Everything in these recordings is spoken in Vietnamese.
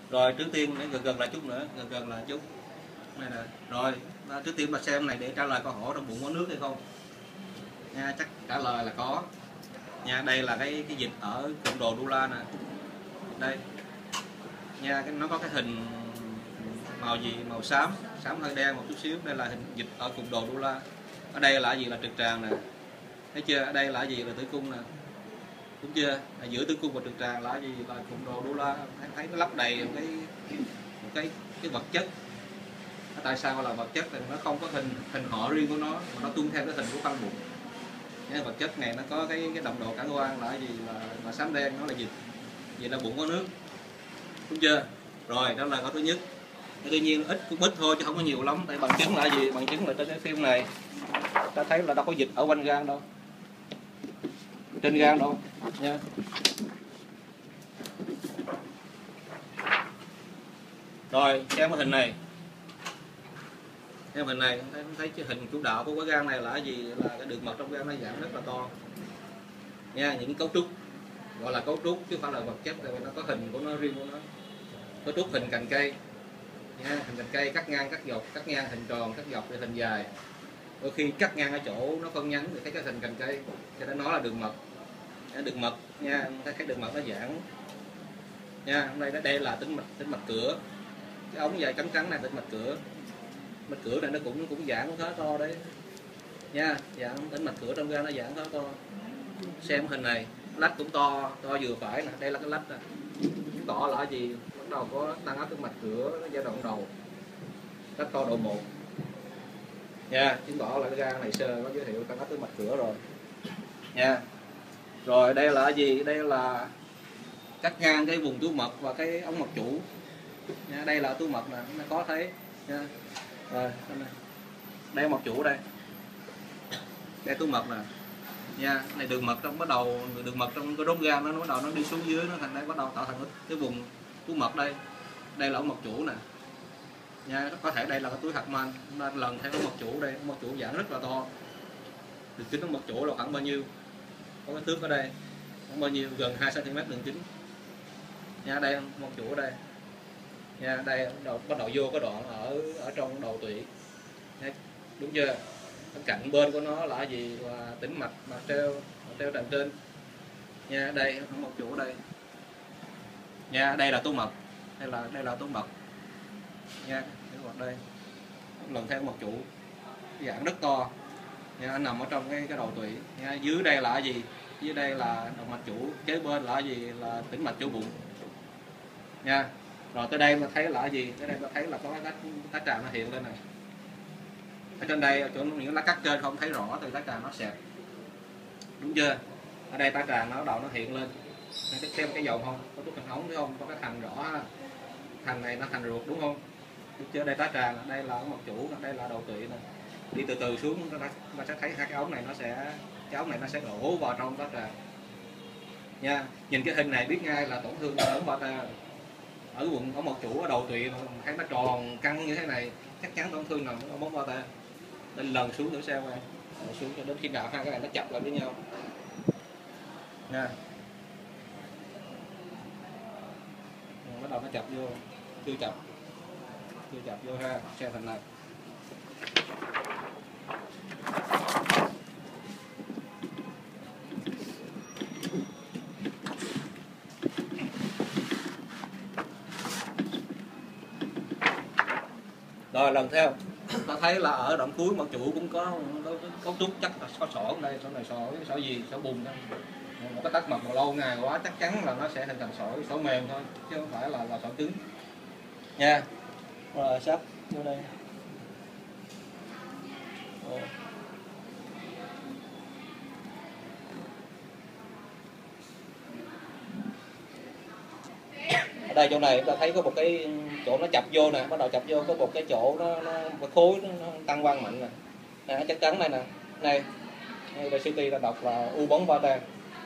Rồi trước tiên để gần lại chút nữa, gần lại chút này nè. Rồi trước tiên mà xem này để trả lời câu hỏi trong bụng có nước hay không nha. Chắc trả lời là có nha. Đây là cái dịch ở cụm đồ đô la nè, đây nha. Nó có cái hình màu gì, màu xám hơi đen một chút xíu. Đây là hình dịch ở cụm đồ đô la. Ở đây là gì, là trực tràng nè, thấy chưa? Ở đây là gì, là tử cung nè, đúng chưa? Ở giữa tử cung và trực tràng là gì, là cụm đồ đô la. Thấy nó lấp đầy cái vật chất. Tại sao gọi là vật chất? Thì nó không có hình họ riêng của nó, mà nó tuân theo cái hình của phân bụng. Cái vật chất này nó có cái đậm độ carbon là gì, là xám đen, nó là dịch. Vậy là bụng có nước, đúng chưa? Rồi đó là câu thứ nhất. Tuy nhiên cũng ít thôi chứ không có nhiều lắm. Tại bằng chứng là gì? Bằng chứng là trên cái phim này ta thấy là đâu có dịch ở quanh gan đâu, trên gan đâu nha. Rồi xem cái hình này, xem hình này thấy cái hình chủ đạo của cái gan này là cái gì, là cái đường mật trong gan nó giảm rất là to nha. Những cấu trúc gọi là cấu trúc chứ không phải là vật chất, tại vì nó có hình của nó riêng của nó. Cấu trúc hình cành cây nha, hình cành cây cắt ngang cắt dọc, cắt ngang hình tròn, cắt dọc thì hình dài. Đôi khi cắt ngang ở chỗ nó phân nhánh thì thấy cái hình cành cây, cho nên nó là đường mật. Đường mật nha, thấy đường mật nó giãn nha. Hôm nay đây là tĩnh mạch cửa, cái ống dài trắng trắng này tĩnh mạch cửa. Mạch cửa này nó cũng giãn, cũng khá to đấy nha. Giãn tĩnh mạch cửa trong gan nó giãn khá to. Xem hình này, lách cũng to vừa phải nè. Đây là cái lách nè, chứng tỏ là gì, bắt đầu có tăng áp tĩnh mạch cửa, nó giai đoạn đầu, lách to độ 1 nha. Chứng tỏ là cái gan này sơ có dấu hiệu tăng áp tĩnh mạch cửa rồi nha. Rồi đây là gì? Đây là cắt ngang cái vùng túi mật và cái ống mật chủ nha. Đây là túi mật nè, nó có thấy nha. Rồi đây mật chủ, đây túi mật nè nha. Này đường mật trong bắt đầu, đường mật trong cái đốm gan nó bắt đầu nó đi xuống dưới, nó thành đây bắt đầu tạo thành cái vùng túi mật. Đây là ống mật chủ nè nha. Có thể đây là cái túi hạt man, nên lần theo ống mật chủ. Đây ống mật chủ giãn rất là to. Đường kính ống mật chủ là khoảng bao nhiêu? Có cái thước ở đây, khoảng bao nhiêu? Gần 2 cm đường kính nha. Đây ống mật chủ ở đây nha. Đây bắt đầu vô cái đoạn ở trong đầu tụy, đúng chưa? Ở cạnh bên của nó là gì, là tĩnh mạch mà treo tràn trên nha. Đây ống mật chủ ở đây nha. Đây là túi mật, đây là túi mật nha. Đây lần theo mật chủ giãn rất to nha, nằm ở trong cái đầu tụy nha. Dưới đây là gì? Dưới đây là động mạch chủ, kế bên là gì, là tĩnh mạch chỗ bụng nha. Rồi tới đây mà thấy là gì? Tới đây mà thấy là có cái tá tràng nó hiện lên này. Ở trên đây, ở chỗ những lá cắt trên không thấy rõ thì tá tràng nó xẹp, đúng chưa? Ở đây tá tràng nó bắt đầu nó hiện lên. Xem cái dòng không? Có chút hình ống thấy không? Có cái thành rõ ha. Thành này nó thành ruột đúng không? Đúng chưa? Đây tá tràng, đây là ống mật chủ, đây là đầu tụy nè. Đi từ từ xuống ta sẽ thấy hai cái ống này nó sẽ đổ vào trong tá tràng nha. Nhìn cái hình này biết ngay là tổn thương ở bata, ở vùng ống mật chủ, ở đầu tụy thấy nó tròn căng như thế này, chắc chắn tổn thương nằm ở móng bata. Lên lần xuống thử xem coi, xuống cho đến khi nào hai cái này nó chập lại với nhau nha. Bắt đầu nó chập vô, chưa chập vô ha. Xem hình này. Rồi lần theo, ta thấy là ở đoạn cuối mật chủ cũng có cấu trúc, chắc là có sỏi ở đây. Sỏi này sỏi gì, sỏi bùn đây. Một cái tắc mật mà lâu ngày quá chắc chắn là nó sẽ hình thành sỏi mềm thôi, chứ không phải là sỏi cứng nha. Rồi sắp vô đây. Rồi. Ở đây chỗ này ta thấy có một cái chỗ nó chập vô nè, bắt đầu chập vô có một cái chỗ cái khối nó tăng quang mạnh nè. Nè chắc chắn đây nè. Đây CT ta đọc là u bóng vata.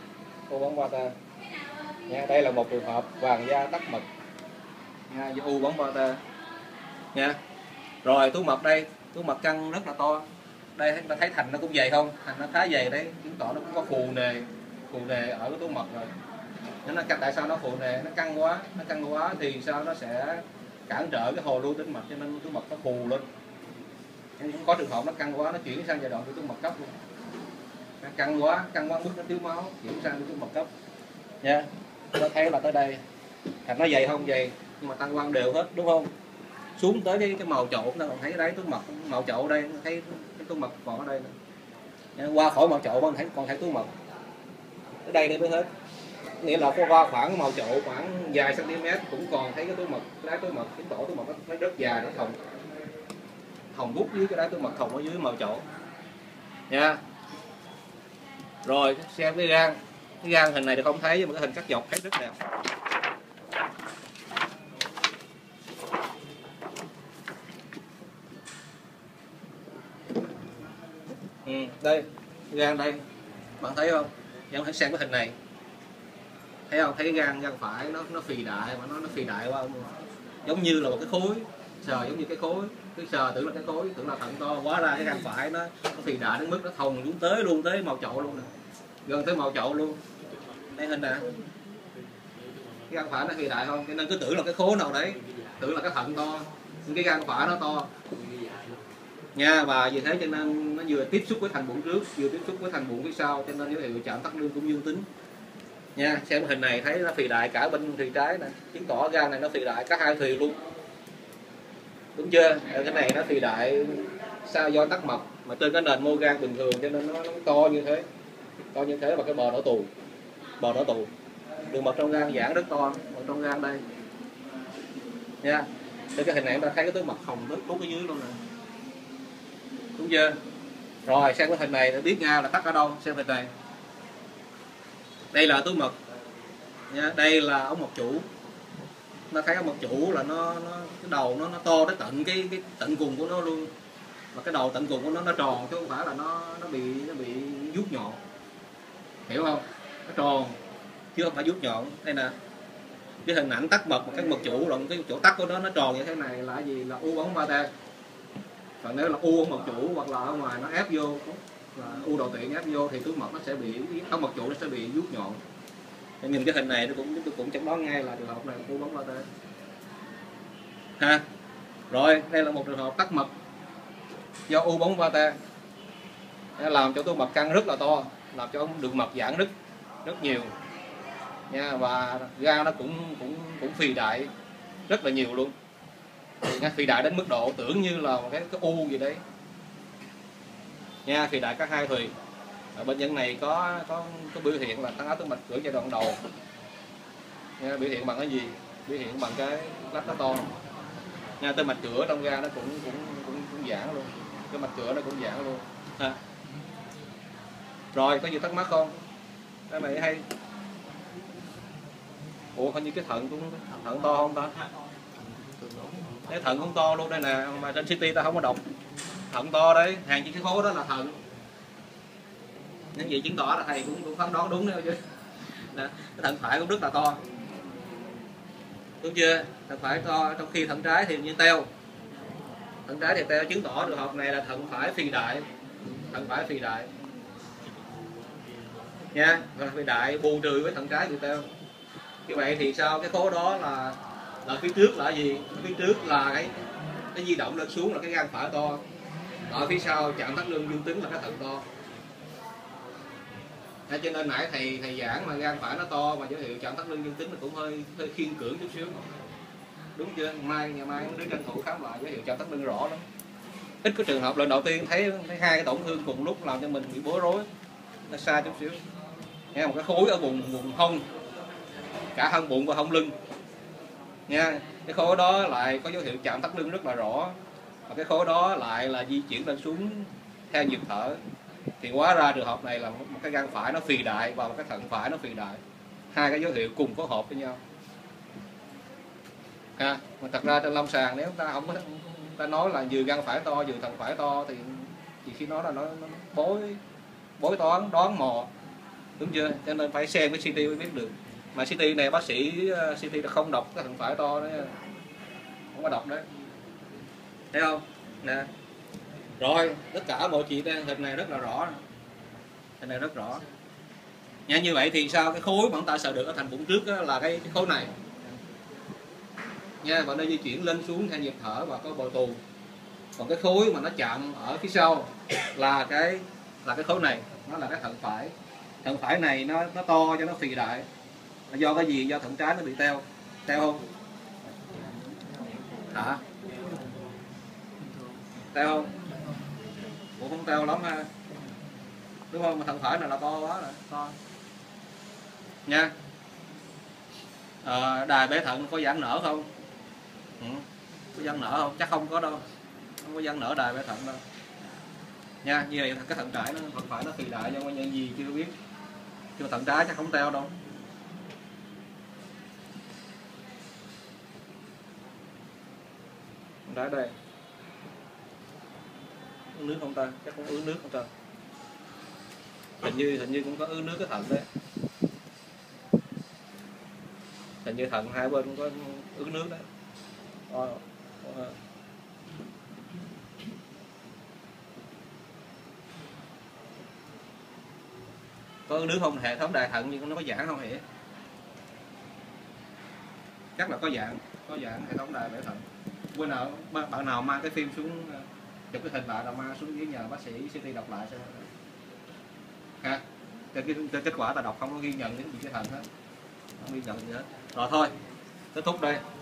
Nha, đây là một trường hợp vàng da tắc mật nha, u bóng vata nha. Rồi túi mật đây, túi mật căng rất là to. Đây chúng ta thấy thành nó cũng dày không? Thành nó khá dày đấy, chứng tỏ nó cũng có phù nề ở cái túi mật rồi nó tại sao nó phù nè, nó căng quá thì sao nó sẽ cản trở cái hồ lưu tĩnh mạch, cho nên túi mật nó phù lên. Nhưng có trường hợp nó căng quá, nó chuyển sang giai đoạn của túi mật cấp luôn. Nó căng quá mức nó thiếu máu, chuyển sang túi mật cấp nha. Nó thấy là tới đây thành nó dày không dày nhưng mà tăng quang đều hết, đúng không? Xuống tới cái màu chậu nó còn thấy đáy túi mật, màu chậu đây nó thấy cái túi mật còn ở đây nữa. Qua khỏi màu chậu còn thấy túi mật ở đây mới hết, nghĩa là qua khoảng màu chậu khoảng vài cm cũng còn thấy cái túi mật, cái đáy túi mật, cái tổ túi mật nó rất dài, nó thòng bút dưới cái đáy túi mật, thòng ở dưới màu chậu nha. Rồi xem cái gan hình này thì không thấy, nhưng mà cái hình cắt dọc thấy rất đẹp. Đây gan đây, bạn thấy không? Bạn hãy xem cái hình này, thấy không? Thấy gan phải nó phì đại, mà nó phì đại quá, giống như là một cái khối sờ, giống như cái khối, cái sờ tưởng là cái khối, tưởng là thận to, quá ra cái gan phải nó phì đại đến mức nó thòng xuống tới luôn, tới màu chậu luôn nè, gần tới màu chậu luôn. Đây hình nè, cái gan phải nó phì đại không, cho nên cứ tưởng là cái khối nào đấy, tưởng là cái thận to, nhưng cái gan phải nó to nha. Và vì thế cho nên nó vừa tiếp xúc với thành bụng trước, vừa tiếp xúc với thành bụng phía sau, cho nên dấu hiệu chạm tắc lương cũng dương tính nha. Xem hình này thấy nó phì đại cả bên thùy trái nè, chứng tỏ gan này nó phì đại cả hai thùy luôn, đúng chưa? Cái này nó phì đại sao do tắc mật, mà trên cái nền mô gan bình thường cho nên nó to như thế, và cái bờ đỏ tù, đường mật trong gan giãn rất to, mật trong gan đây nha. Trên cái hình này chúng ta thấy cái túi mật hồng rất tốt ở dưới luôn nè, đúng chưa? Rồi xem cái hình này để biết ngay là tắc ở đâu. Xem hình này, đây là túi mật nha, đây là ống mật chủ. Nó thấy ống mật chủ là nó cái đầu nó to tới tận cái tận cùng của nó luôn, mà cái đầu tận cùng của nó tròn, chứ không phải là nó bị vuốt nhọn, hiểu không? Nó tròn chứ không phải vuốt nhọn. Đây nè, cái hình ảnh tắc mật, một cái mật chủ là cái chỗ tắc của nó tròn như thế này là gì? Là u bóng Vater. Còn nếu là u ống mật chủ hoặc là ở ngoài nó ép vô, là u đầu tiện ép vô thì túi mật nó sẽ bị, ống mật chủ nó sẽ bị vuốt nhọn. Nhìn cái hình này tôi cũng chẩn đoán ngay là trường hợp này u bóng Vater ha. Rồi đây là một trường hợp tắc mật do u bóng Vater, làm cho túi mật căng rất là to, làm cho đường mật giãn rất nhiều nha, và gan nó cũng phì đại rất là nhiều luôn. Phì đại đến mức độ tưởng như là một cái u gì đấy nha. Phì đại cả hai thùy. Ở bệnh nhân này có biểu hiện là tăng áp túi mật cửa giai đoạn đầu nha. Biểu hiện bằng cái gì? Biểu hiện bằng cái lách nó to nha. Túi mạch cửa trong gan nó cũng giãn luôn, cái mạch cửa nó cũng giãn luôn ha. Rồi có gì thắc mắc không? Cái này hay. Ủa hình như cái thận to không ta? Cái thận cũng to luôn đây nè, mà trên CT ta không có đọc thận to đấy, hàng chi cái khối đó là thận. Những gì chứng tỏ là thầy cũng phán đoán đúng đấy chứ. Nè, cái thận phải cũng rất là to, đúng chưa? Thận phải to, trong khi thận trái thì như teo. Thận trái thì teo, chứng tỏ trường hợp này là thận phải phì đại. Thận phải phì đại nha, và phì đại bù trừ với thận trái thì teo. Như vậy thì sao? Cái khối đó là phía trước là gì? Phía trước là cái di động lên xuống là cái gan phải to, ở phía sau chạm tắc lương dương tính là cái thận to. Cho nên nãy thầy giảng mà gan phải nó to mà dấu hiệu chạm tắc lương dương tính là cũng hơi khiên cưỡng chút xíu, đúng chưa? Ngày mai đứa tranh thủ khám lại dấu hiệu chạm tắc lương rõ lắm. Ít có trường hợp lần đầu tiên thấy hai cái tổn thương cùng lúc làm cho mình bị bối rối, nó xa chút xíu. Nghe một cái khối ở vùng hông, cả hông bụng và hông lưng nha. Cái khối đó lại có dấu hiệu chạm tắc lưng rất là rõ, và cái khối đó lại là di chuyển lên xuống theo nhịp thở, thì hóa ra trường hợp này là một cái gan phải nó phì đại và một cái thận phải nó phì đại, hai cái dấu hiệu cùng phối hợp với nhau ha. Mà thật ra trên lâm sàng nếu ta không có, ta nói là vừa gan phải to vừa thận phải to thì chỉ khi nói là nó bối toán đoán mò, đúng chưa? Cho nên phải xem cái CT mới biết được. Mà CT này bác sĩ CT là không đọc cái thận phải to đấy, không có đọc đấy, thấy không nè. Rồi tất cả mọi chuyện đây, hình này rất là rõ, hình này rất rõ Nha, như vậy thì sao, cái khối mà chúng ta sợ được ở thành bụng trước là cái khối này nha, và nó di chuyển lên xuống theo nhịp thở và có bầu tù. Còn cái khối mà nó chạm ở phía sau là cái khối này, nó là cái thận phải. Thận phải này nó to cho nó phì đại, là do cái gì? Do thận trái nó bị teo không? Hả? Teo không? Cũng không teo lắm ha, đúng không? Mà thận phải này là to quá rồi, to nha. Đài bể thận có giãn nở không? Có giãn nở không? Chắc không có đâu, không có giãn nở đài bể thận đâu nha. Như vậy cái thận trái nó thận phải nó phì đại do nguyên nhân gì chưa biết, nhưng thận trái chắc không teo đâu. Đá đây uống nước không ta? Chắc cũng uống nước không ta? Hình như cũng có uống nước cái thận đấy. Hình như thận hai bên cũng có uống nước đấy. Có uống nước không? Hệ thống đài thận nhưng nó có giãn không hề? Chắc là có giãn hệ thống đài bể thận. Bữa nào bạn nào mang cái phim xuống chụp cái hình lại, là mang xuống dưới nhờ bác sĩ CT đọc lại xem ha. Cái kết quả ta đọc không có ghi nhận đến gì cái thận hết, không ghi nhận gì hết. Rồi thôi, kết thúc đây.